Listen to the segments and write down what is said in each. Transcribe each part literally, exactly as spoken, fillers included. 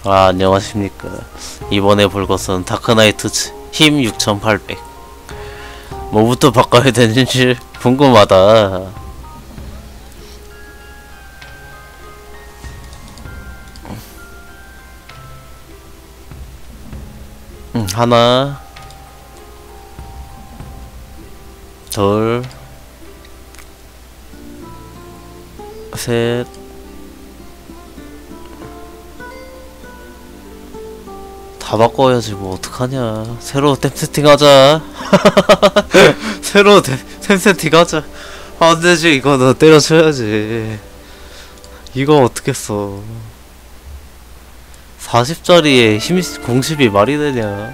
아, 안녕하십니까. 이번에 볼 것은 다크나이트 힘 육천팔백. 뭐부터 바꿔야 되는지 궁금하다. 음, 하나, 둘, 셋, 다 바꿔야지 뭐 어떡하냐. 새로 템 세팅하자. 새로 템, 템 세팅하자. 안되지. 이거는 때려쳐야지. 이거 어떻겠어. 사십짜리에 힘 공십이 말이 되냐.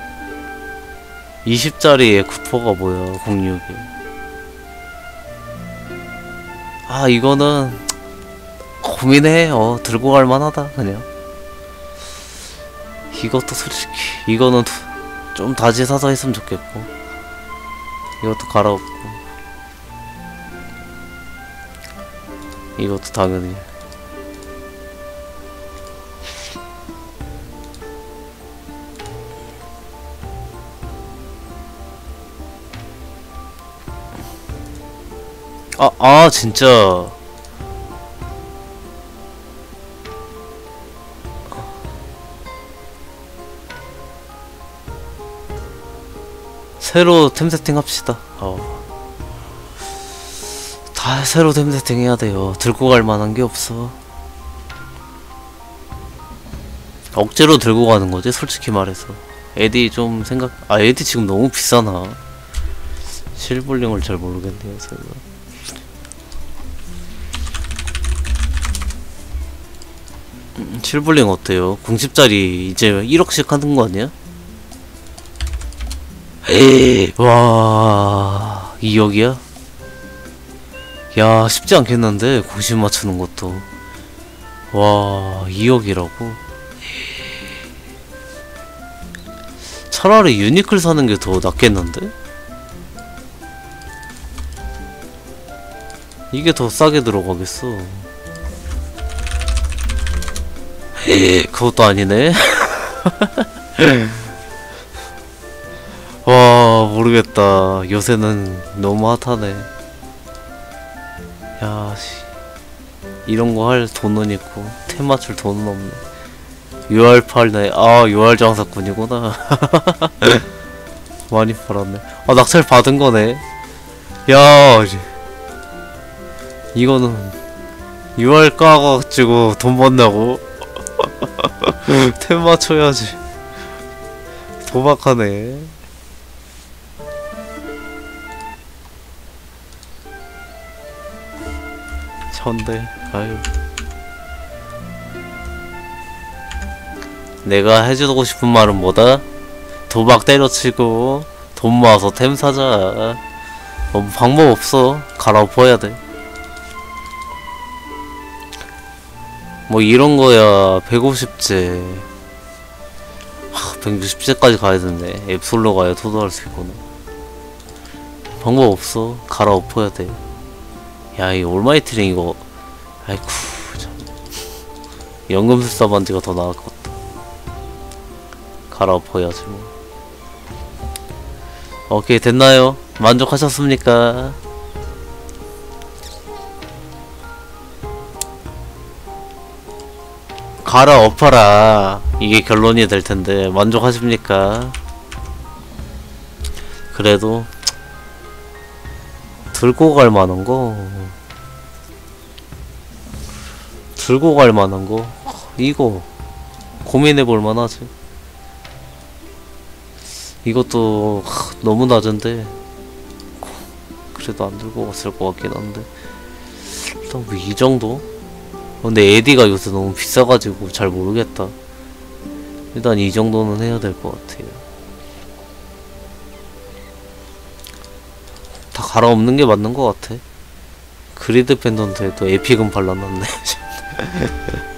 이십짜리에 구퍼가 뭐야. 공육이. 아, 이거는 고민해. 어 들고 갈 만하다 그냥. 이것도 솔직히 이거는 좀 다지사서 했으면 좋겠고, 이것도 갈아엎고, 이것도 당연히. 아, 아 진짜 새로 템 세팅 합시다. 어. 다 새로 템 세팅 해야 돼요. 들고 갈 만한 게 없어. 억지로 들고 가는 거지, 솔직히 말해서. 에디 좀 생각, 아, 에디 지금 너무 비싸나? 실블링을 잘 모르겠네요, 제가. 음, 실블링 어때요? 공십짜리 이제 일억씩 하는 거 아니야? 에이, 와, 이억이야? 야, 쉽지 않겠는데, 공십 맞추는 것도. 와, 이억이라고? 차라리 유니클 사는 게 더 낫겠는데? 이게 더 싸게 들어가겠어. 에이, 그것도 아니네? 와, 모르겠다. 요새는 너무 핫하네. 야, 씨. 이런 거 할 돈은 있고 템 맞출 돈은 없네. 유알 팔네. 아, 유알 장사꾼이구나. 많이 팔았네. 아, 낙찰 받은 거네. 야, 이거는 유알 까가지고 돈 번다고? 템 맞춰야지. 도박하네. 천대. 아유, 내가 해주고 싶은 말은 뭐다? 도박 때려치고 돈 모아서 템 사자. 뭐 방법 없어. 갈아엎어야 돼. 뭐 이런 거야 백오십째, 백육십째까지 가야 되네. 앱솔로 가야 도도할 수 있구나. 방법 없어. 갈아엎어야 돼. 야, 이 올마이트링 이거, 아이쿠 참, 연금술사 반지가 더 나을 것 같다. 갈아엎어야지 뭐. 오케이, 됐나요? 만족하셨습니까? 갈아엎어라, 이게 결론이 될 텐데 만족하십니까? 그래도 들고 갈 만한 거, 들고 갈 만한 거, 이거 고민해 볼 만하지. 이것도 하, 너무 낮은데 그래도 안 들고 갔을 것 같긴 한데, 일단 뭐 이 정도? 근데 에디가 요새 너무 비싸가지고 잘 모르겠다. 일단 이 정도는 해야 될 것 같아요. 다 갈아엎는 게 맞는 것 같아. 그리드 펜던트에도 에픽은 발라놨네.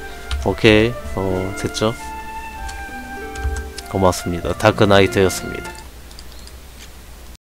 오케이, 어 됐죠? 고맙습니다. 다크나이트였습니다.